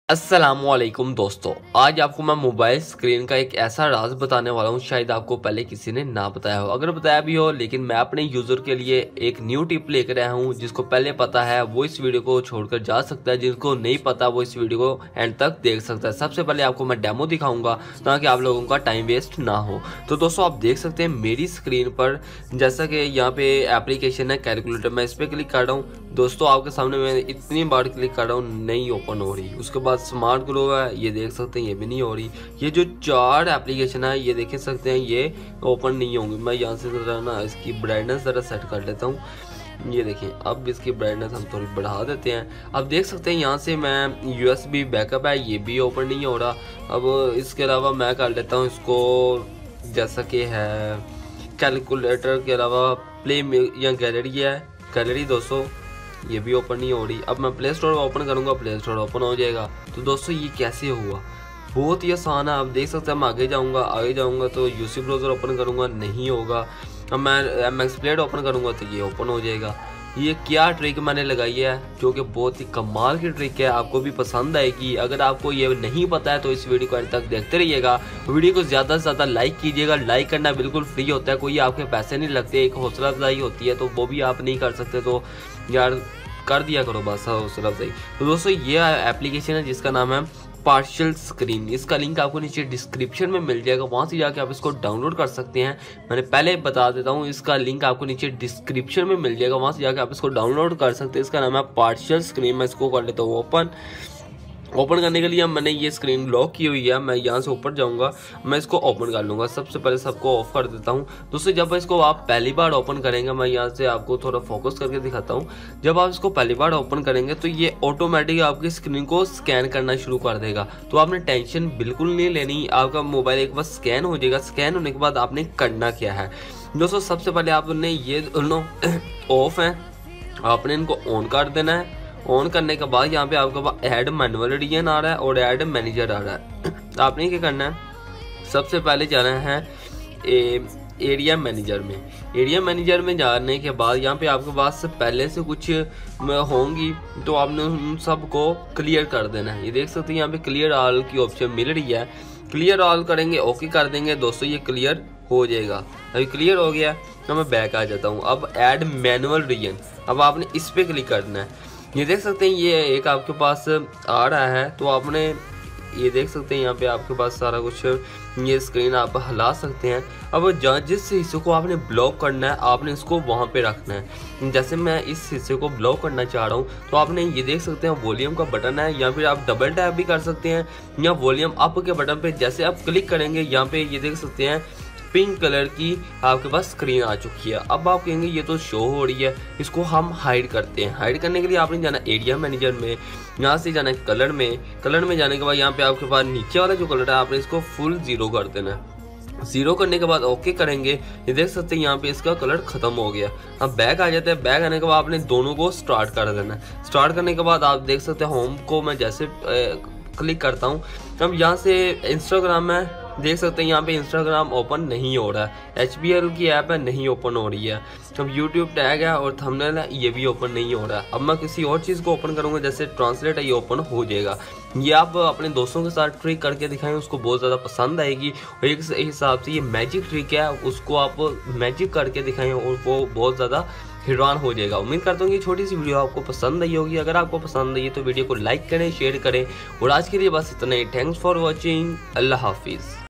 अस्सलामुअलैकुम दोस्तों, आज आपको मैं मोबाइल स्क्रीन का एक ऐसा राज बताने वाला हूँ, शायद आपको पहले किसी ने ना बताया हो। अगर बताया भी हो, लेकिन मैं अपने यूज़र के लिए एक न्यू टिप लेकर आया हूँ। जिसको पहले पता है वो इस वीडियो को छोड़कर जा सकता है, जिसको नहीं पता वो इस वीडियो को एंड तक देख सकता है। सबसे पहले आपको मैं डेमो दिखाऊंगा ताकि आप लोगों का टाइम वेस्ट ना हो। तो दोस्तों आप देख सकते हैं मेरी स्क्रीन पर, जैसा कि यहाँ पे एप्लीकेशन है कैलकुलेटर, मैं इस पर क्लिक कर रहा हूँ। दोस्तों आपके सामने मैं इतनी बार क्लिक कर रहा हूँ, नहीं ओपन हो रही। उसके बाद स्मार्ट ग्लो है, ये देख सकते हैं, ये भी नहीं हो रही। ये जो 4 एप्लीकेशन है ये देख सकते हैं, ये ओपन नहीं होंगे। मैं यहाँ से ज़रा ना इसकी ब्राइटनेस ज़रा सेट कर लेता हूँ। ये देखिए, अब इसकी ब्राइटनेस हम थोड़ी बढ़ा देते हैं। अब देख सकते हैं यहाँ से मैं USB बैकअप है, ये भी ओपन नहीं हो रहा। अब इसके अलावा मैं कर लेता हूँ इसको, जैसा कि है कैलकुलेटर के अलावा प्ले या गैलरी है, गैलरी दोस्तों ये भी ओपन नहीं हो रही। अब मैं प्ले स्टोर ओपन करूंगा, प्ले स्टोर ओपन हो जाएगा। तो दोस्तों ये कैसे हुआ, बहुत ही आसान है। आप देख सकते हैं, मैं आगे जाऊंगा तो यूसी ब्राउज़र ओपन करूंगा, नहीं होगा। अब मैं MX Player ओपन करूंगा तो ये ओपन हो जाएगा। ये क्या ट्रिक मैंने लगाई है, जो कि बहुत ही कमाल की ट्रिक है, आपको भी पसंद आएगी। अगर आपको ये नहीं पता है तो इस वीडियो को अंत तक देखते रहिएगा। वीडियो को ज़्यादा से ज़्यादा लाइक कीजिएगा। लाइक करना बिल्कुल फ्री होता है, कोई आपके पैसे नहीं लगते, एक हौसला अफजाई होती है, तो वो भी आप नहीं कर सकते तो यार कर दिया करो बस हौसला अफजाई। तो दोस्तों ये एप्लीकेशन है जिसका नाम है पार्शियल स्क्रीन। इसका लिंक आपको नीचे डिस्क्रिप्शन में मिल जाएगा, वहाँ से जाके आप इसको डाउनलोड कर सकते हैं। मैंने पहले बता देता हूँ, इसका लिंक आपको नीचे डिस्क्रिप्शन में मिल जाएगा, वहाँ से जाके आप इसको डाउनलोड कर सकते हैं। इसका नाम है पार्शियल स्क्रीन। मैं इसको कर लेता हूँ ओपन करने के लिए मैंने ये स्क्रीन लॉक की हुई है। मैं यहाँ से ऊपर जाऊँगा, मैं इसको ओपन कर लूँगा। सबसे पहले सबको ऑफ कर देता हूँ। दोस्तों जब इसको आप पहली बार ओपन करेंगे, मैं यहाँ से आपको थोड़ा फोकस करके दिखाता हूँ। जब आप इसको पहली बार ओपन करेंगे तो ये ऑटोमेटिक आपकी स्क्रीन को स्कैन करना शुरू कर देगा। तो आपने टेंशन बिल्कुल नहीं लेनी, आपका मोबाइल एक बार स्कैन हो जाएगा। स्कैन होने के बाद आपने करना क्या है दोस्तों, सबसे पहले आपने ये दोनों ऑफ हैं, आपने इनको ऑन कर देना है। ऑन करने के बाद यहाँ पे आपके पास ऐड मैनुअल एडिशन आ रहा है और ऐड मैनेजर आ रहा है। आपने क्या करना है, सबसे पहले जाना है एरिया मैनेजर में। एरिया मैनेजर में जाने के बाद यहाँ पे आपके पास पहले से कुछ होंगी, तो आपने उन सबको क्लियर कर देना है। ये देख सकते हैं यहाँ पे क्लियर ऑल की ऑप्शन मिल रही है। क्लियर ऑल करेंगे, ओके कर देंगे दोस्तों, ये क्लियर हो जाएगा। अभी क्लियर हो गया तो मैं बैक आ जाता हूँ। अब ऐड मैनुअल रीजन, अब आपने इस पर क्लिक करना है। ये देख सकते हैं ये एक आपके पास आ रहा है, तो आपने ये देख सकते हैं यहाँ पे आपके पास सारा कुछ, ये स्क्रीन आप हिला सकते हैं। अब जिस हिस्से को आपने ब्लॉक करना है, आपने इसको वहाँ पे रखना है। जैसे मैं इस हिस्से को ब्लॉक करना चाह रहा हूँ, तो आपने ये देख सकते हैं वॉल्यूम का बटन है, या फिर आप डबल टैप भी कर सकते हैं, या वॉल्यूम अप के बटन पे जैसे आप क्लिक करेंगे, यहाँ पे ये देख सकते हैं पिंक कलर की आपके पास स्क्रीन आ चुकी है। अब आप कहेंगे ये तो शो हो रही है, इसको हम हाइड करते हैं। हाइड करने के लिए आपने जाना एरिया मैनेजर में, यहाँ से जाना है कलर में। कलर में जाने के बाद यहाँ पे आपके पास नीचे वाला जो कलर है, आपने इसको फुल 0 कर देना है। 0 करने के बाद ओके करेंगे, ये देख सकते हैं यहाँ पे इसका कलर खत्म हो गया। अब बैक आ जाता है। बैक आने के बाद आपने दोनों को स्टार्ट कर देना है। स्टार्ट करने के बाद आप देख सकते हैं होम को मैं जैसे क्लिक करता हूँ, अब यहाँ से इंस्टाग्राम है, देख सकते हैं यहाँ पे इंस्टाग्राम ओपन नहीं हो रहा है। HBL की ऐप है, नहीं ओपन हो रही है। अब YouTube टैग है और थंबनेल है, ये भी ओपन नहीं हो रहा है। अब मैं किसी और चीज़ को ओपन करूँगा, जैसे ट्रांसलेट है, ये ओपन हो जाएगा। ये आप अपने दोस्तों के साथ ट्रिक करके दिखाएं, उसको बहुत ज़्यादा पसंद आएगी। और एक हिसाब से ये मैजिक ट्रिक है, उसको आप मैजिक करके दिखाएं और वो बहुत ज़्यादा हैरान हो जाएगा। उम्मीद करता हूँ कि छोटी सी वीडियो आपको पसंद आई होगी। अगर आपको पसंद आई तो वीडियो को लाइक करें, शेयर करें। और आज के लिए बस इतना ही। Thanks for watching. अल्लाह हाफिज़।